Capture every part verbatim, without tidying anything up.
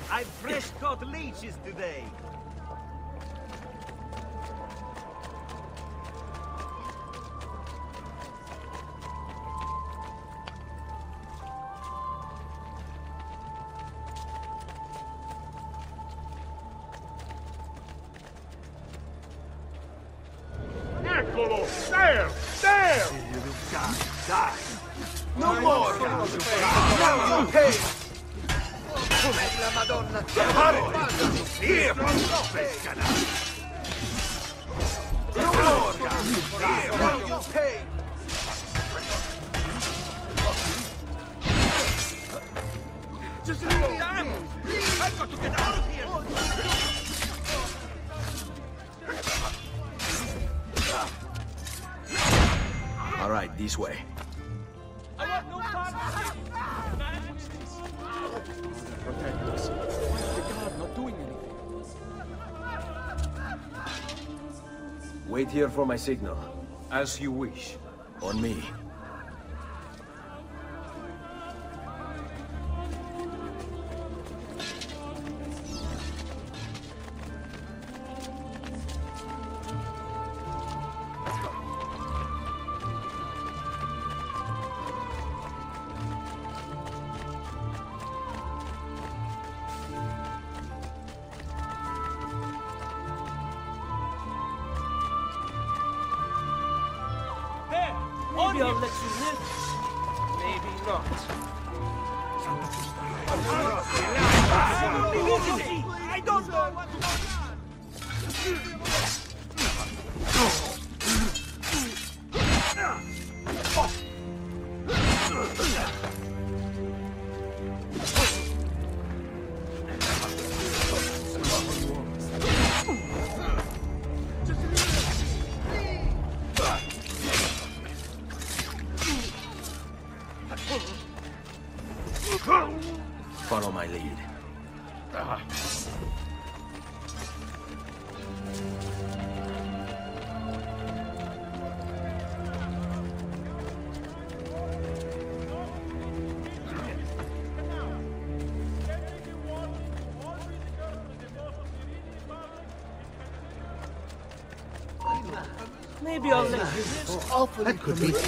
I've fresh caught leeches today. Eccolo! There! There! Die! No more! Now you pay! La Madonna! Here! Pescana! No more! Here! Now you pay! Just leave me down! I've got to get out of here! All right, this way. I want no part of this! Protect us. Why is the guard not doing anything? Wait here for my signal. As you wish. On me. Maybe I'll let you live. Maybe not. I don't know what's going on! Follow my lead. Ah. Maybe I'll let you live. Awfully that could be.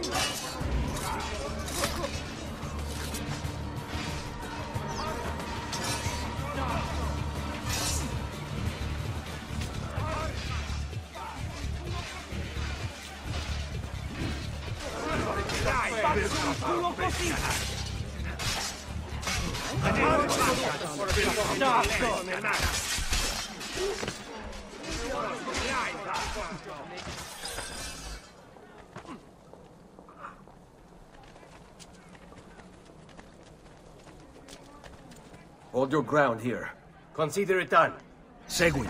Hold your ground here. Consider it done. Segui me.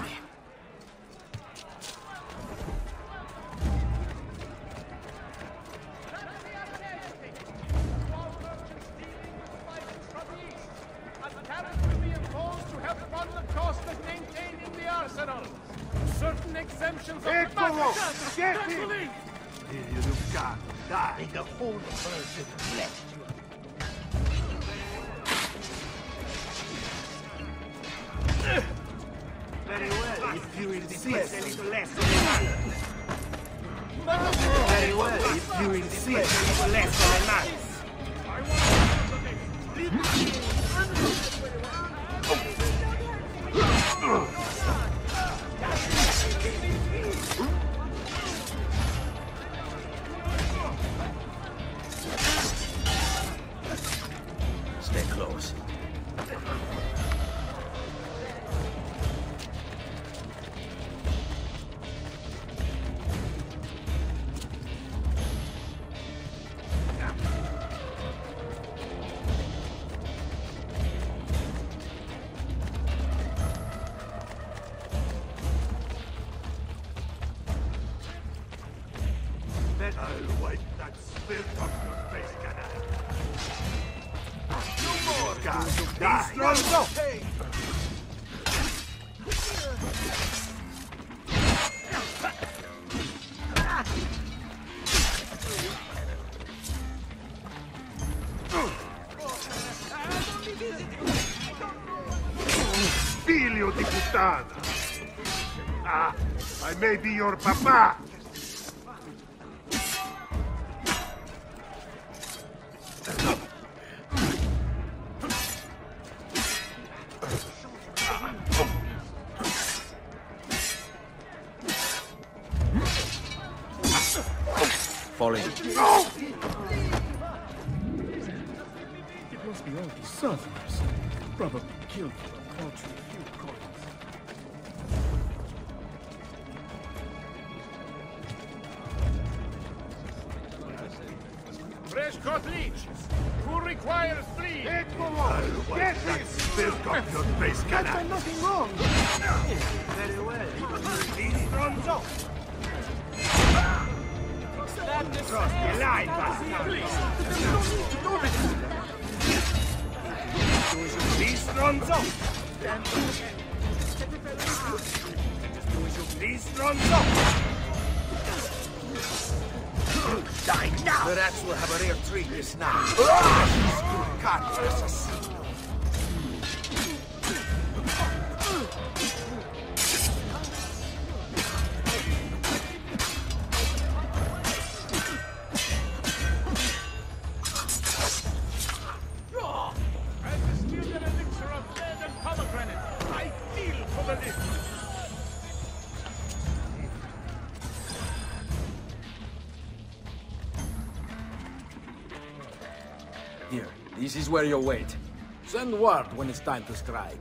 Certain exemptions of Eccolo! Get him! Naturally! You've got to die. The whole person left you. Very well, if you insist. Very well, if you insist. Less than a month. Stay close. I'll wipe that spirit off your face, canal. No more, guys. Die. Strong, hey. figlio di puttana! Ah, I may be your papa! Fall in. It must be all the Southerners. Probably killed for a paltry few coins. Fresh cut leeches! Who requires three? Eccolo! Get him! Build up your base cannon! Nothing wrong! Very well. Stronzo! That is Alive, Please, Stronzo! Please, Stronzo! Die now! The rats will have a rare treat this night. God, assassino! As the skilled elixir of lead and pomegranate, I feel for the lift. Here, this is where you wait. Send word when it's time to strike.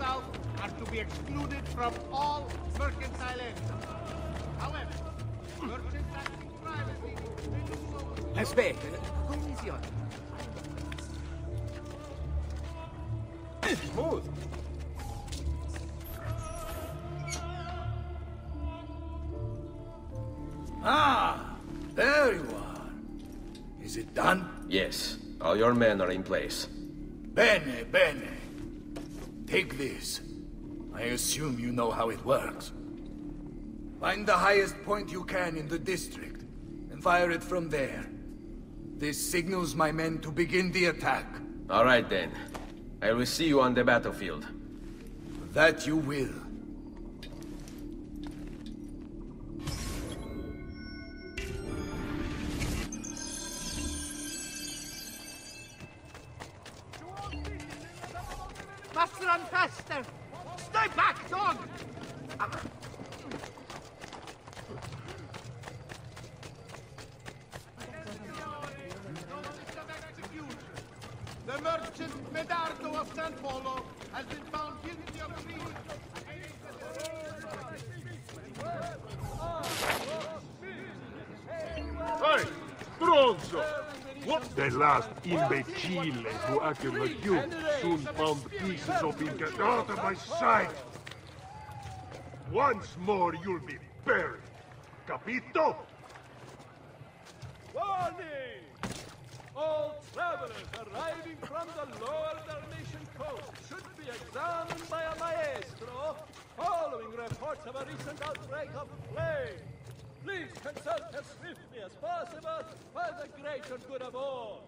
south are to be excluded from all mercantile entries. However, merchants acting privately may do so. Aspetta, come si chiama? Smooth. Ah, there you are. Is it done? Yes, all your men are in place. Bene, bene. Take this. I assume you know how it works. Find the highest point you can in the district, and fire it from there. This signals my men to begin the attack. All right then. I will see you on the battlefield. That you will. Must run faster! Stay back, dog! The merchant Medardo of San Polo has been found guilty of treason. Hey, Stronzo! What? The last imbecile who acted like you soon found pieces of ink out of my sight. Once more you'll be buried. Capito? Warning! All travelers arriving from the lower Dalmatian coast should be examined by a maestro following reports of a recent outbreak of plague. Please consult as swiftly as possible for the greater good of all.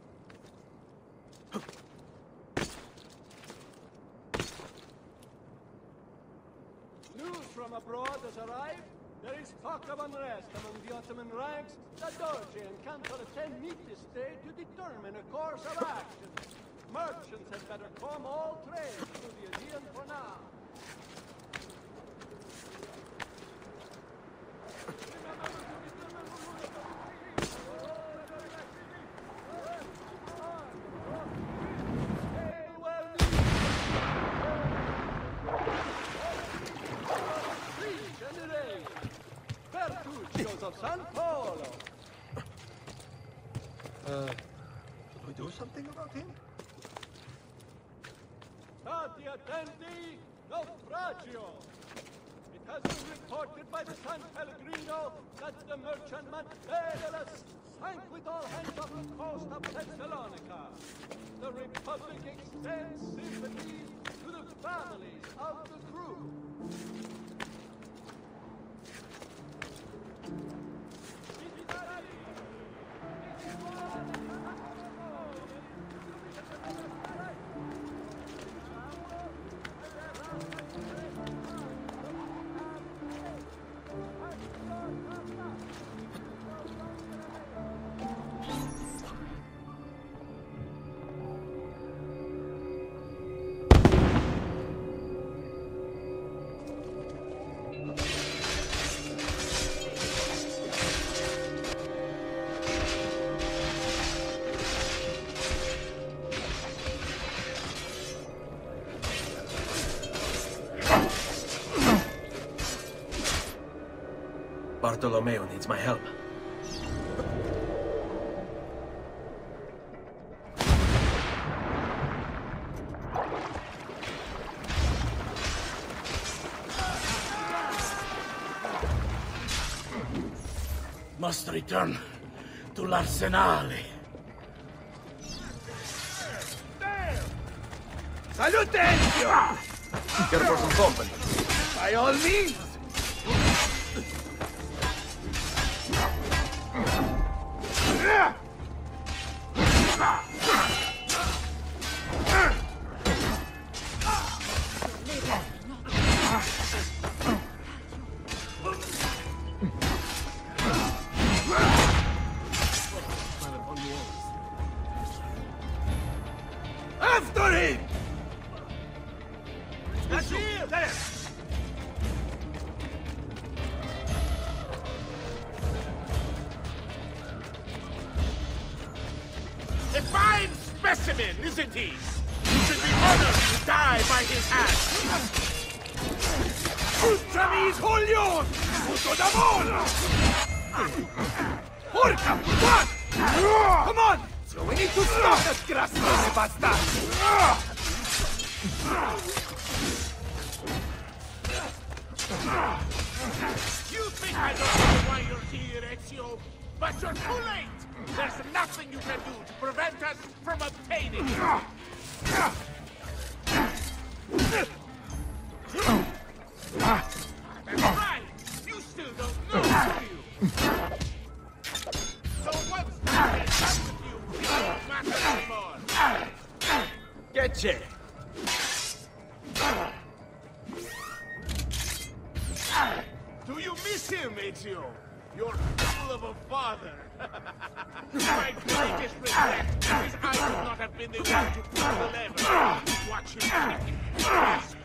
News from abroad has arrived. There is talk of unrest among the Ottoman ranks. The Doge and Council attend meet this day to determine a course of action. Merchants had better calm all trade through the Aegean for now. Of San Polo. Uh, should we do something about him? Stati attenti, naufragio. It has been reported by the San Pellegrino that the merchantman Daedalus sank with all hands off the coast of Thessalonica. The Republic extends sympathies to the families of the crew. Bartolomeo needs my help. Must return to l'Arsenale. Salutentio! Here for some company. By all means! After him! That's here! There! A fine specimen, isn't he? You should be honor to die by his hand! Ultramis Julius! Puto d'amore! Porca puttana! Come on! So we need to stop that grassone bastard! You think I don't know why you're here, Ezio? But you're too late! There's nothing you can do to prevent us from obtaining it! That's right! You still don't know, do you? So what's done with you? It doesn't matter anymore! Get it! Do you miss him, Ezio? Your fool of a father! My greatest regret is I would not have been the one to pull the lever. Watch him take it. Yes.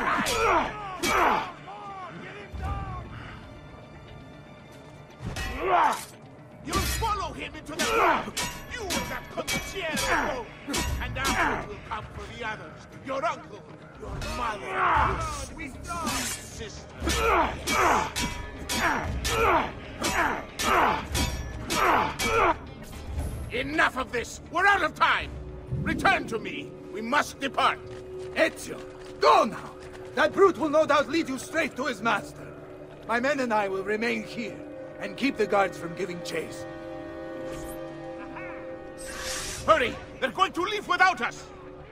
You'll follow him into the ground! You will that condottiere, and after will come for the others. Your uncle, your mother, your sweet, sweet sister. Enough of this! We're out of time! Return to me! We must depart! Ezio, go now! That brute will no doubt lead you straight to his master. My men and I will remain here, and keep the guards from giving chase. Hurry! They're going to leave without us!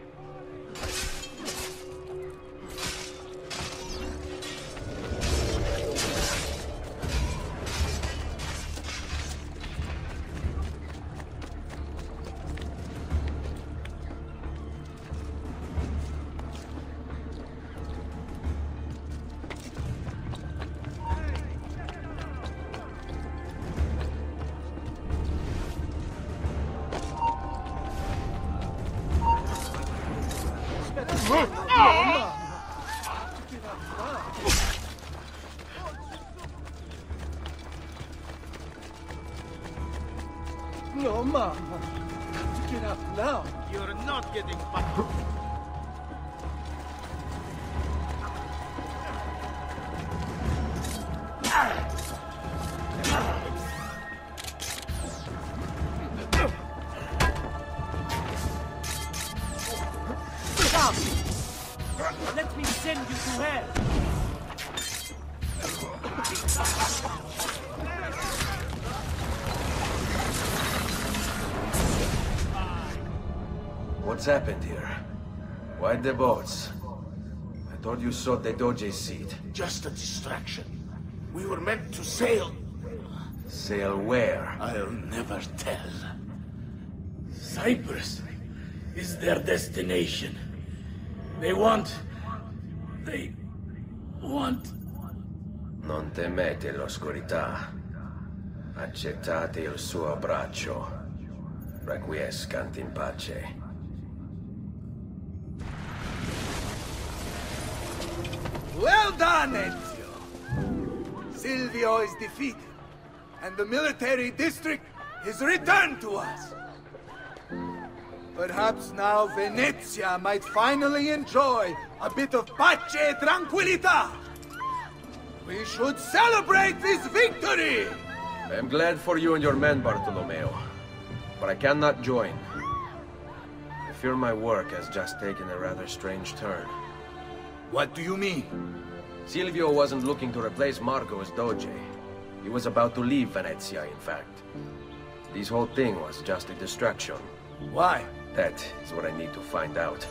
No, Mama. Get up now. You're not getting back. Stop! Let me send you to hell! What's happened here? Why the boats? I thought you sought the Doge's seat. Just a distraction. We were meant to sail. Sail where? I'll never tell. Cyprus is their destination. They want... They... want... Non temete l'oscurità. Accettate il suo abbraccio. Requiescant in pace. Well done, Ezio! Silvio is defeated, and the military district is returned to us. Perhaps now Venezia might finally enjoy a bit of pace e tranquillità. We should celebrate this victory! I'm glad for you and your men, Bartolomeo. But I cannot join. I fear my work has just taken a rather strange turn. What do you mean? Silvio wasn't looking to replace Marco as Doge. He was about to leave Venezia, in fact. This whole thing was just a distraction. Why? That is what I need to find out.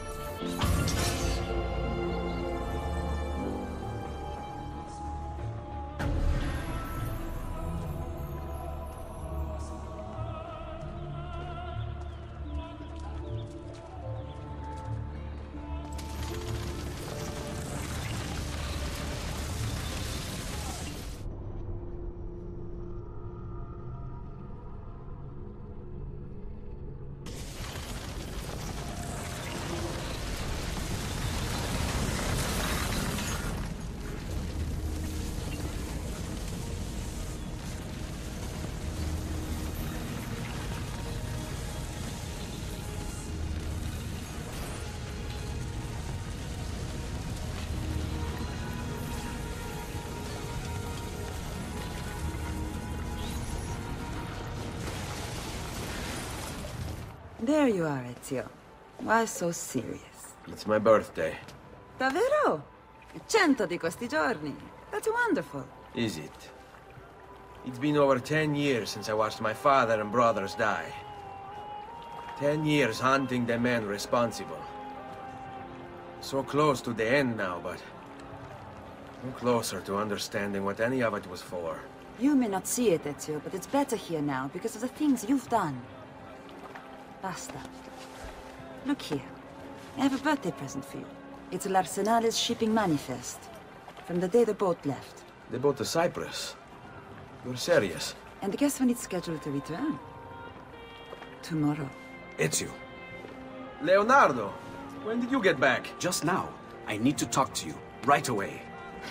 There you are, Ezio. Why so serious? It's my birthday. Davvero? Cento di questi giorni. That's wonderful. Is it? It's been over ten years since I watched my father and brothers die. Ten years hunting the men responsible. So close to the end now, but... no closer to understanding what any of it was for. You may not see it, Ezio, but it's better here now because of the things you've done. Basta. Look here. I have a birthday present for you. It's L'Arsenale's shipping manifest. From the day the boat left. They boat to Cyprus. You're serious? And guess when it's scheduled to return? Tomorrow. Ezio, Leonardo! When did you get back? just now. I need to talk to you. Right away.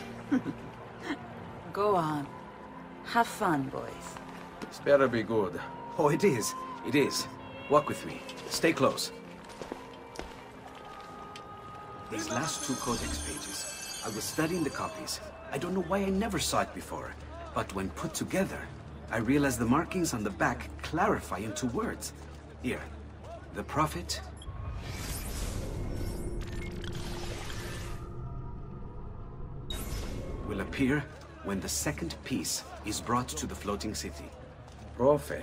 Go on. Have fun, boys. This better be good. Oh, it is. It is. Walk with me. Stay close. These last two codex pages. I was studying the copies. I don't know why I never saw it before. But when put together, I realized the markings on the back clarify into words. Here. The Prophet... will appear when the second piece is brought to the floating city. Prophet.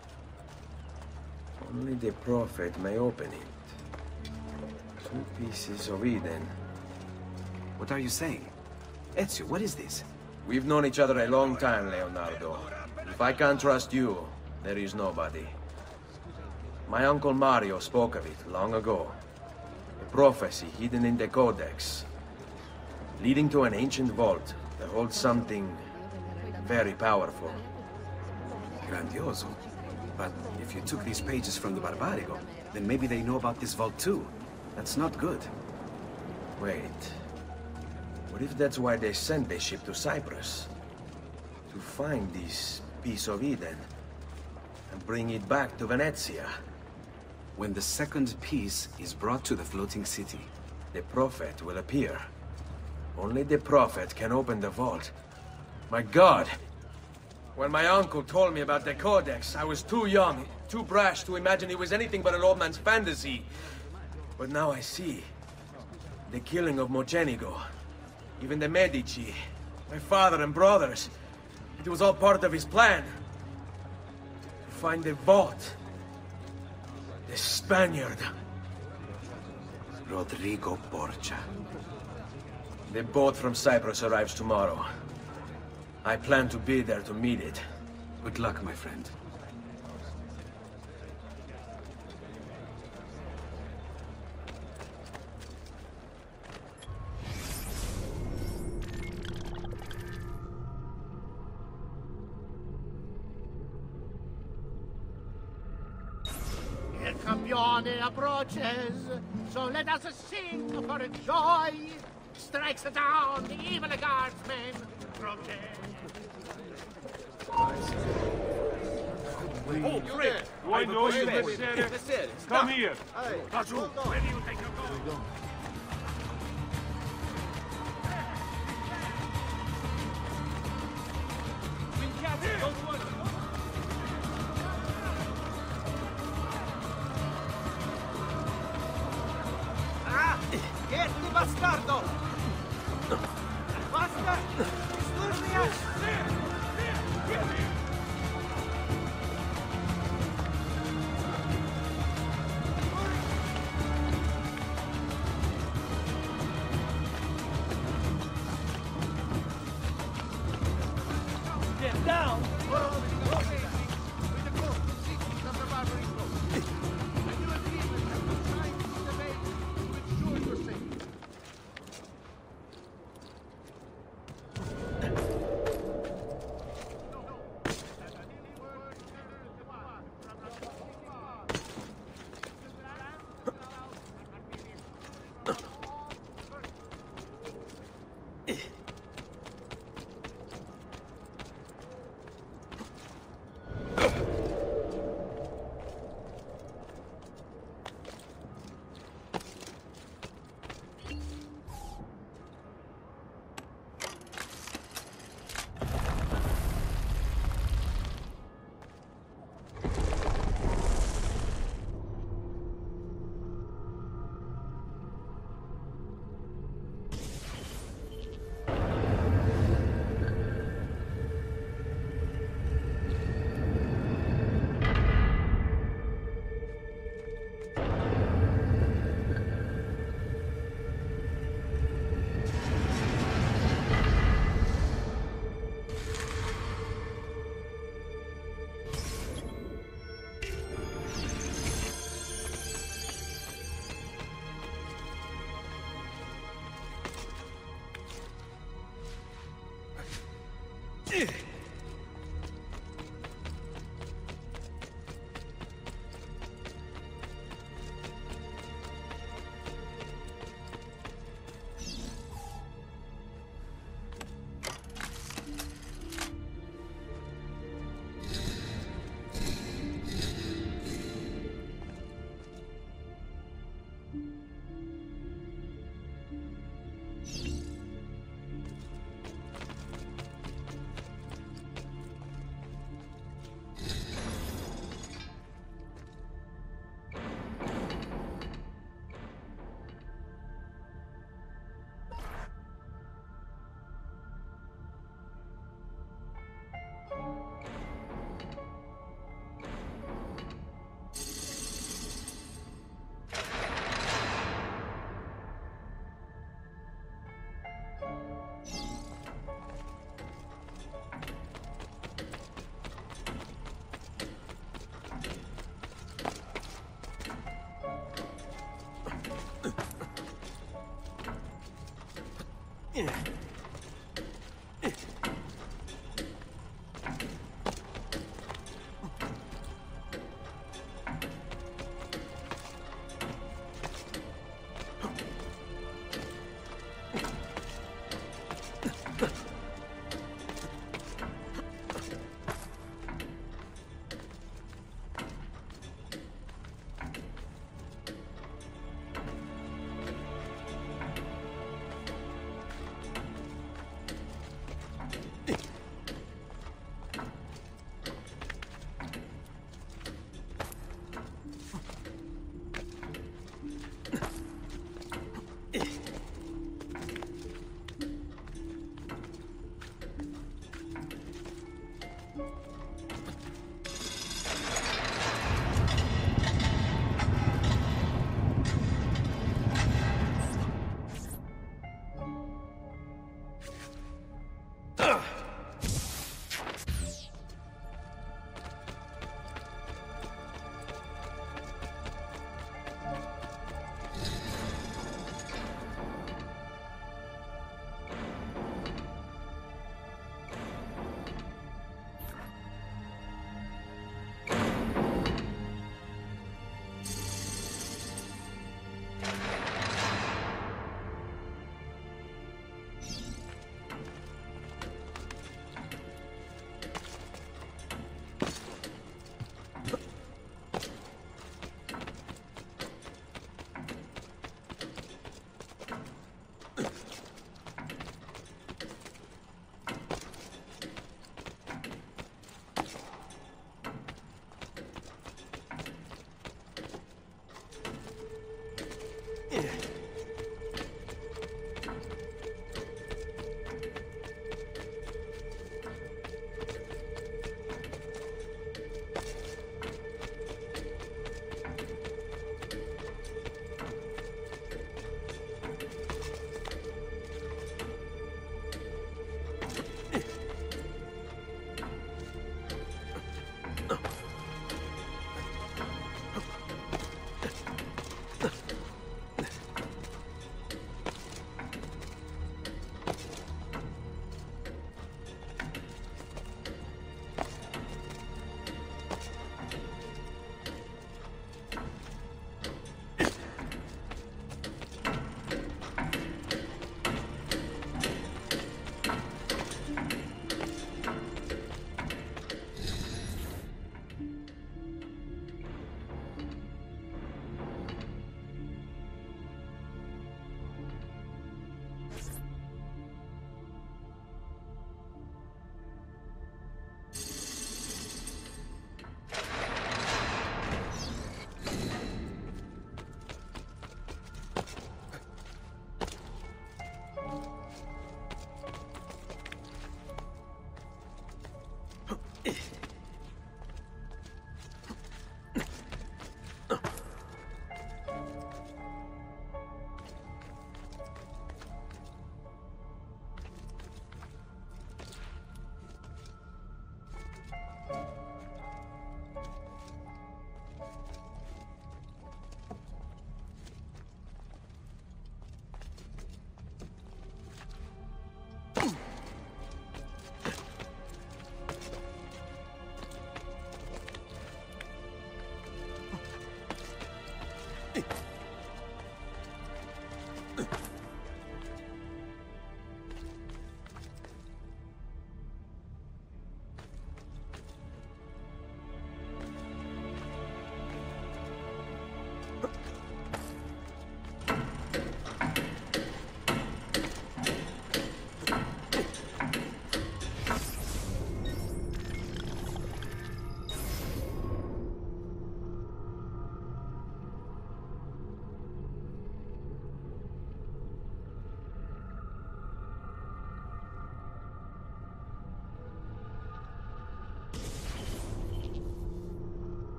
Only the Prophet may open it. Two pieces of Eden. What are you saying? Ezio, what is this? We've known each other a long time, Leonardo. If I can't trust you, there is nobody. My uncle Mario spoke of it long ago. A prophecy hidden in the Codex. Leading to an ancient vault that holds something very powerful. Grandioso. But if you took these pages from the Barbarigo, then maybe they know about this vault too. That's not good. Wait. What if that's why they sent the ship to Cyprus? To find this piece of Eden and bring it back to Venezia? When the second piece is brought to the floating city, The Prophet will appear. Only the Prophet can open the vault. My God! When my uncle told me about the Codex, I was too young, too brash to imagine it was anything but an old man's fantasy. But now I see. The killing of Mocenigo. Even the Medici. My father and brothers. It was all part of his plan. To find the vault. The Spaniard. Rodrigo Borgia. The boat from Cyprus arrives tomorrow. I plan to be there to meet it. Good luck, my friend. El Campione approaches, so let us sing for joy. Strikes down the evil guardsmen. Protest. Oh, Fred! Do I know you, Messere? Come here! Laggiù, where do you think you're going? Ah! Gerti bastardo! Basta! Disturbi us! Get down!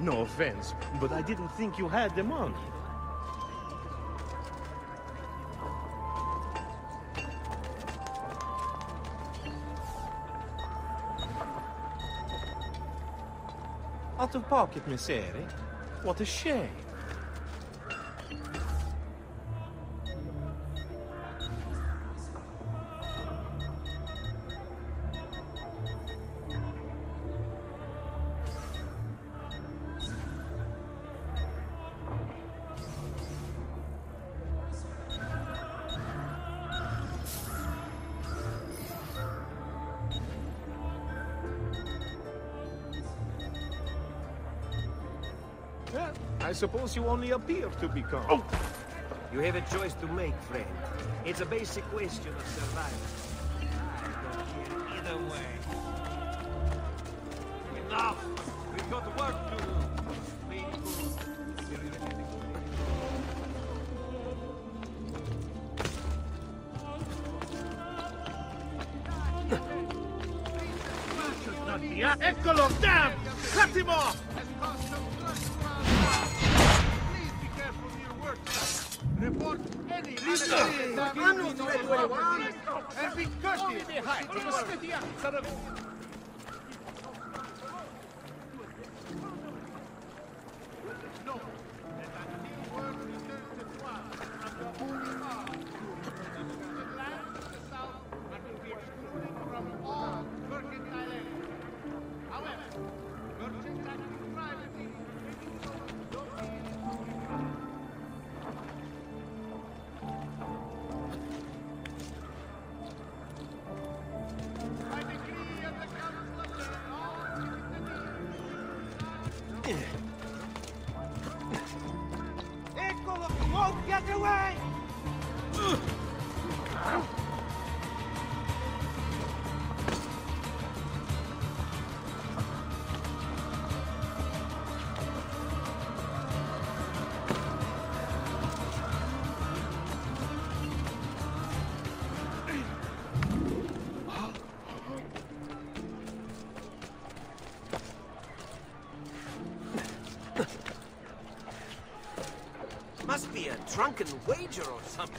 No offense, but I didn't think you had the money. Out of pocket, Messere? What a shame. Well, I suppose you only appear to be calm. Oh. You have a choice to make, friend. It's a basic question of survival. I don't care either way. Enough! We've got work to do. Eccolo! Damn! Cut him off! Report any I'm not ready to anyone. And be courteous behind. Son of... Eccolo! Won't get away! Must be a drunken wager or something.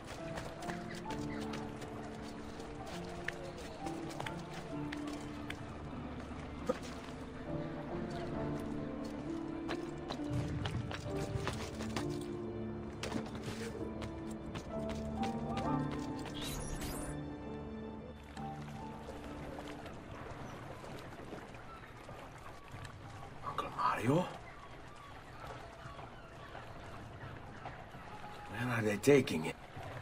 Uncle Mario? Where are they taking it?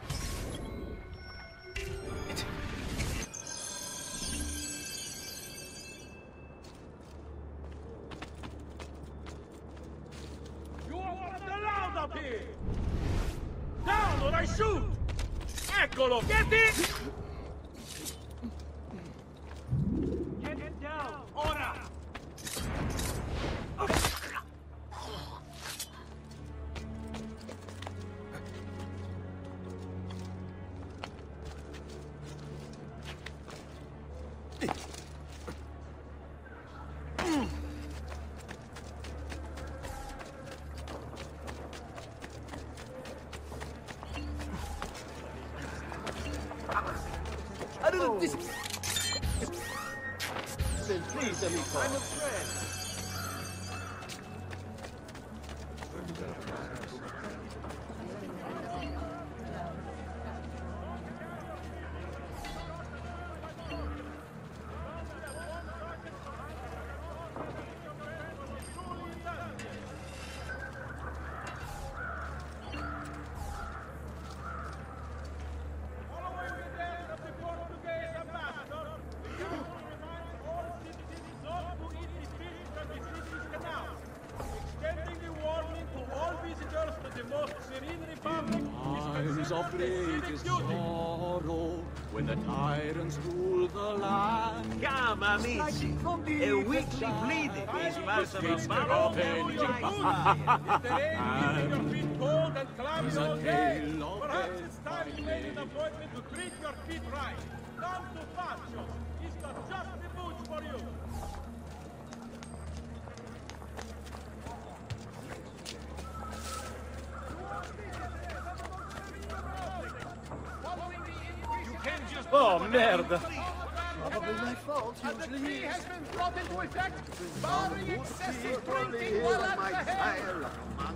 It... You are not allowed up here! Down or I shoot! Eccolo! Get it! Get it down! Ora! I don't know this. Then please, amico. I'm a friend. Times of greatest sorrow, when the tyrants rule the land. Come, amici. A weekly bleeding is part of a barrel. If there ain't your feet cold and clammy all day, perhaps it's time you made an appointment to treat your feet right. Come to Faccio. He's got just the boots for you. Oh, merde! Probably my fault. And the decree has been brought into effect, barring excessive drinking while at the helm.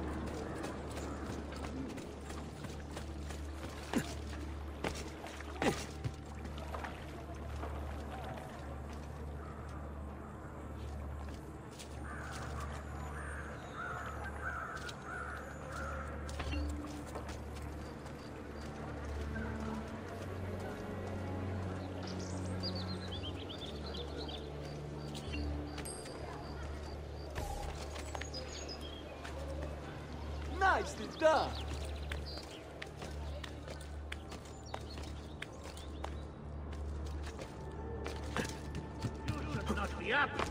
Nicely done! You should not be up.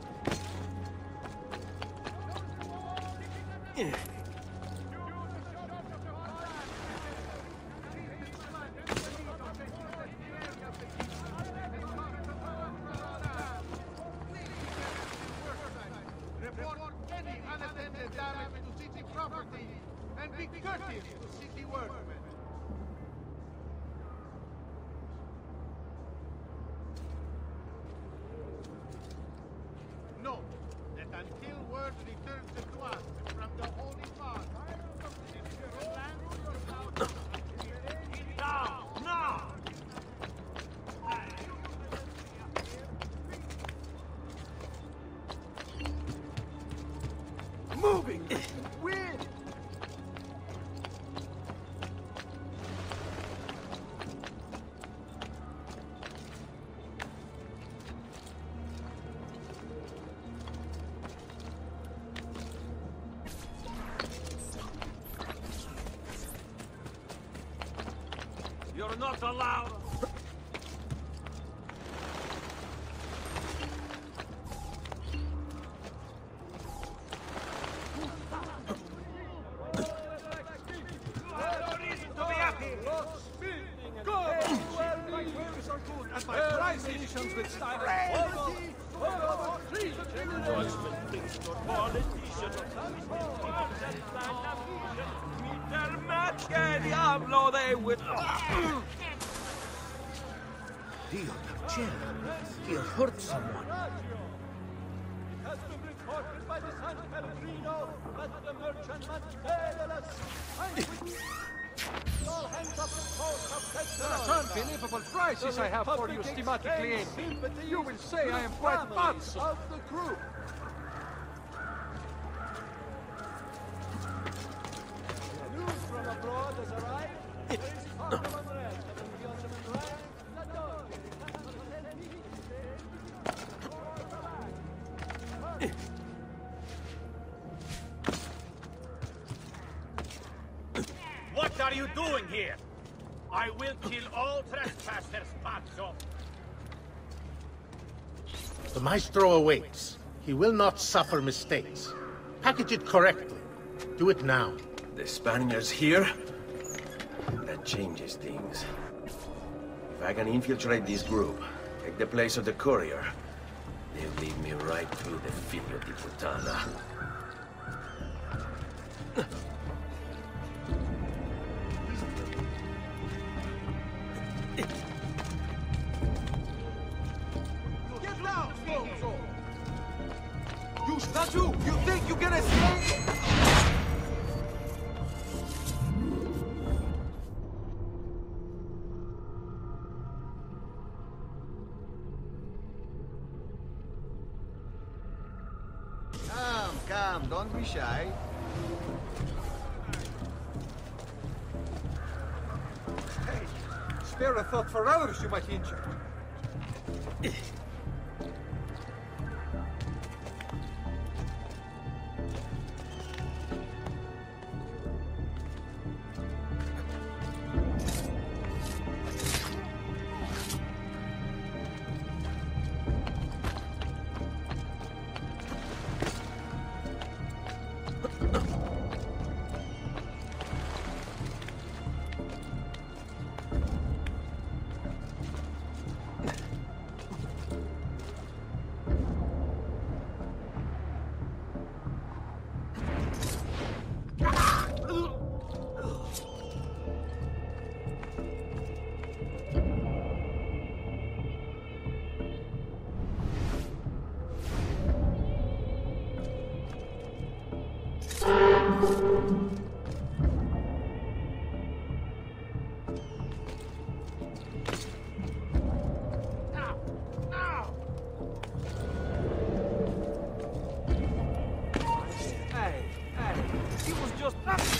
Report any unattended damage to city property and be courteous to city workmen. Note that until word returns to us from the Holy Father, Now! Now! Moving! Win! You're not allowed. Diablo, they would. Dio Marcello, he hurt someone. It has been reported by the San Pellegrino that the merchantman Bayless all hands up the coast of Thessaloniki. Unbelievable prices I have for you, stimatic cliente. You will say I am quite pazzo. Of the group. News from abroad has arrived. There is talk of unrest among the Ottoman ranks. La Doge, What are you doing here? I will kill all trespassers, Pazzo. The Maestro awaits. He will not suffer mistakes. Package it correctly. Do it now. The Spaniards here? That changes things. If I can infiltrate this group, take the place of the courier, they'll lead me right through the Figlio di Puttana. get down, Sforzo! You statue! You think you can escape? Come, come, don't be shy. Hey, spare a thought for others you might injure. Hey, hey, he was just...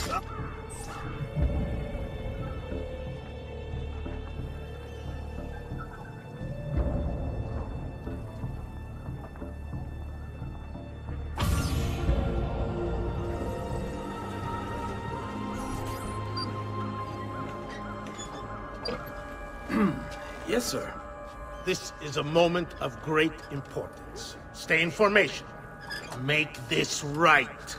Yes, sir. This is a moment of great importance. Stay in formation. Make this right.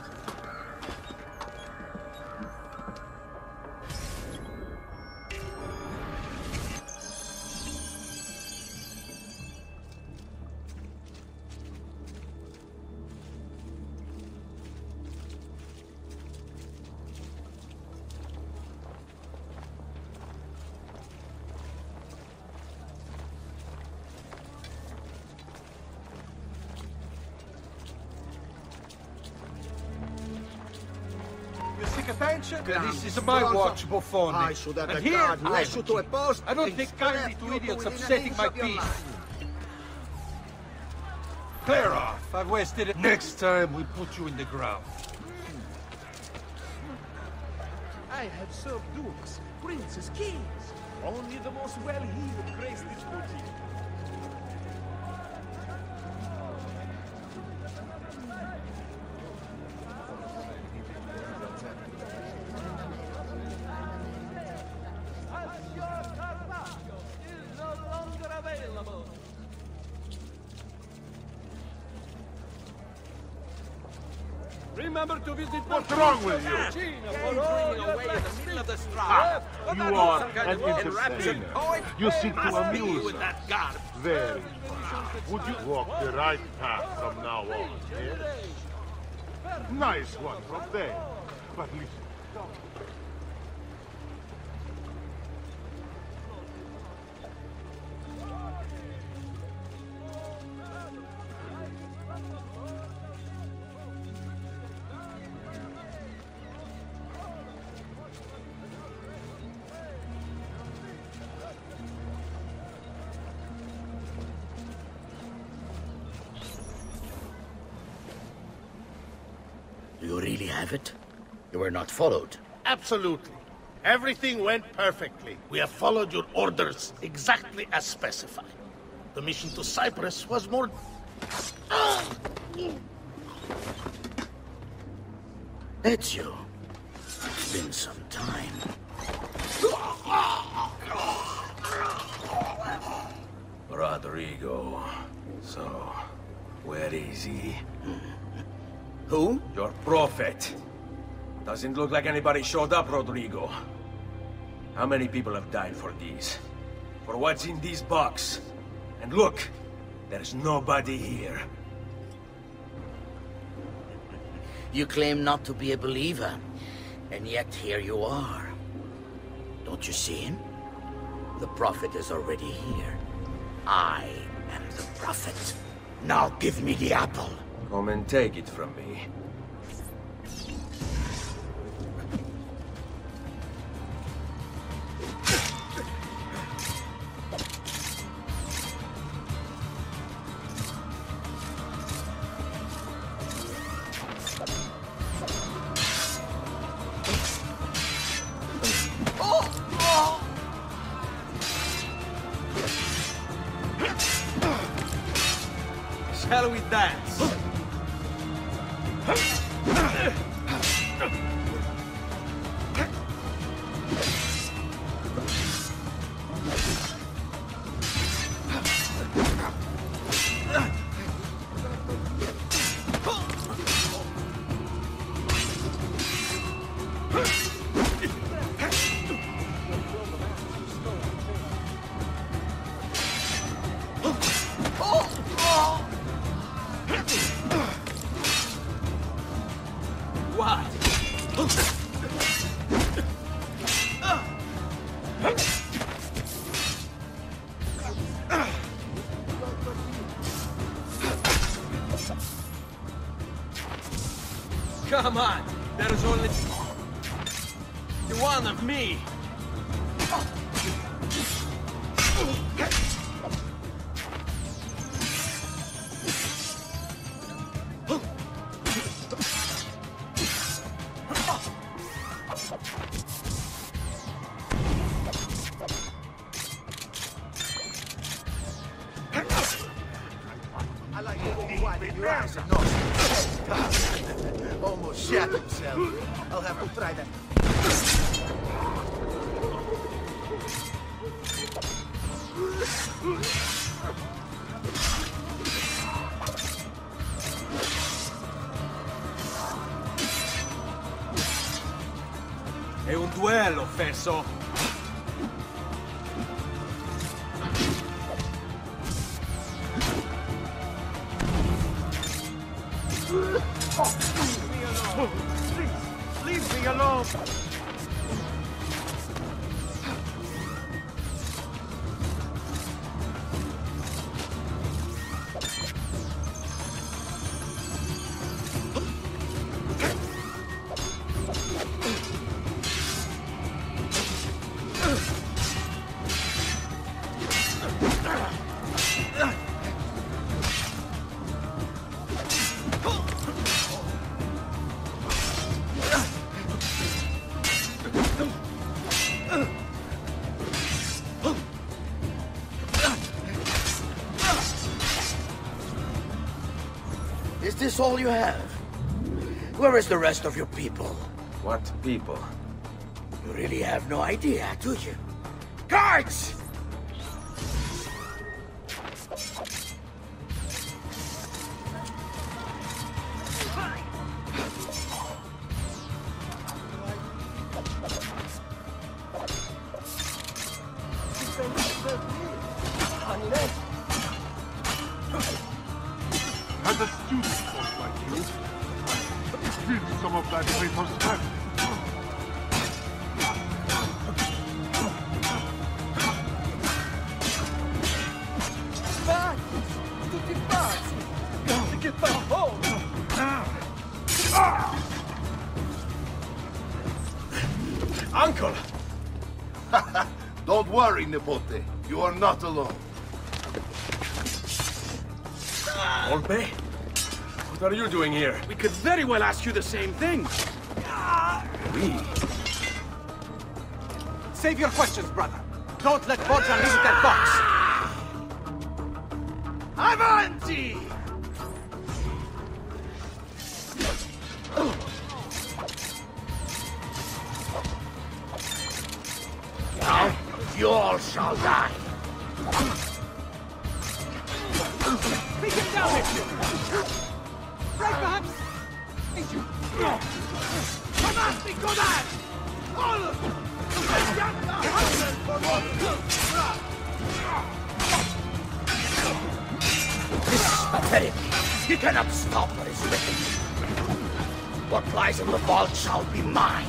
This is my watch, Buffon. I should have And the here, guard I lash you to a post. I don't take kindly to idiots upsetting my peace. Clear off. I've wasted it. Next time, we put you in the ground. I have served dukes, princes, kings. Only the most well-heeled grace this boutique. Remember to visit What's wrong with you? Gina for all your blessings. Ah, you are an entertainer. You seek to amuse us. Very fine. Would you walk the right path from now on, yes? Nice one from there. But listen, You really have it? You were not followed? Absolutely. Everything went perfectly. We have followed your orders exactly as specified. The mission to Cyprus was more... Ezio. It's been some time. Rodrigo. So, where is he? Who? Your prophet. Doesn't look like anybody showed up, Rodrigo. How many people have died for these? For what's in this box? And look, there's nobody here. You claim not to be a believer, and yet here you are. Don't you see him? The prophet is already here. I am the prophet. Now give me the apple. Come and take it from me. Shall we dance? Come on! There's only one of me. I like it all wide in your eyes and nose. Almost shat himself. I'll have to try that. È un duello, fesso. Leave me alone! Is this all you have? Where is the rest of your people? What people? You really have no idea, do you? Guards! As a student just like you, feel some of that traitor's strength. Vai! Tutti pazzi! Got to get back home! Uncle! Don't worry, Nipote. You are not alone. Volpe? What are you doing here? We could very well ask you the same thing. We? Save your questions, brother. Don't let Bodja visit that box. Avanti! Now, you all shall die. Take him down, Mitchell! Right, perhaps? Thank you. Tomasti Godard! All of you! This is pathetic. You cannot stop what is written. What lies in the vault shall be mine.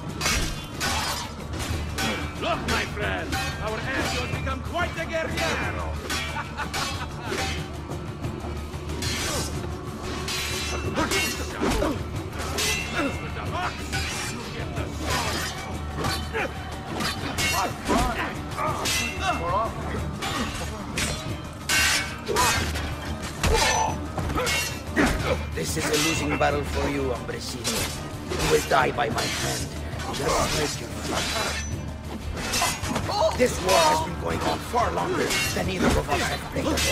Look, my friend, our Ezio has become quite a guerrero. This is a losing battle for you, Ambresino. You will die by my hand. Just like your father. This war has been going on far longer than either of us have played a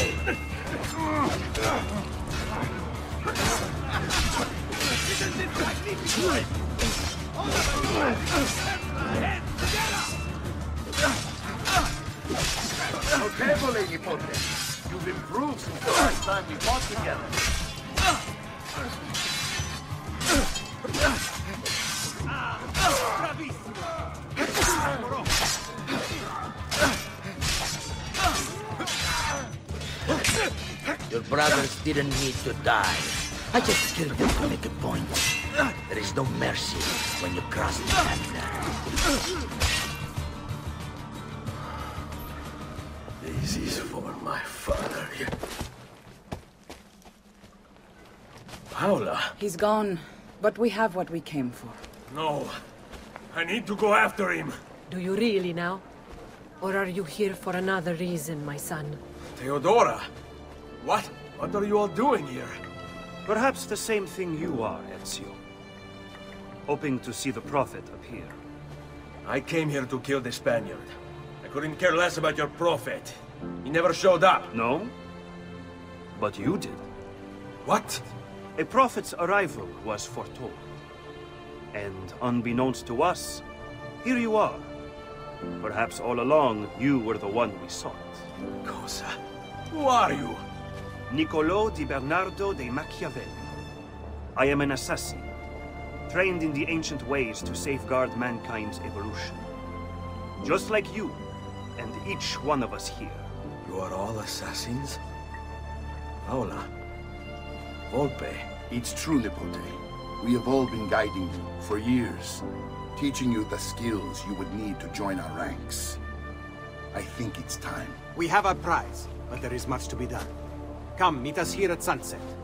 Notevole, Nipote. You've improved since the last time we fought together. Your brothers didn't need to die. I just killed them to make a point. There is no mercy when you cross the Templar. This is for my father. Paola. He's gone. But we have what we came for. No. I need to go after him. Do you really now? Or are you here for another reason, my son? Theodora! What? What are you all doing here? Perhaps the same thing you are, Ezio. Hoping to see the Prophet appear. I came here to kill the Spaniard. I couldn't care less about your Prophet. He never showed up. No? But you did. What? A Prophet's arrival was foretold. And unbeknownst to us, here you are. Perhaps all along, you were the one we sought. Cosa? Who are you? Niccolò di Bernardo de Machiavelli. I am an assassin, trained in the ancient ways to safeguard mankind's evolution. Just like you, and each one of us here. You are all assassins? Paola. Volpe. It's true, Nipote. We have all been guiding you for years, teaching you the skills you would need to join our ranks. I think it's time. We have our prize, but there is much to be done. Come, meet us here at sunset.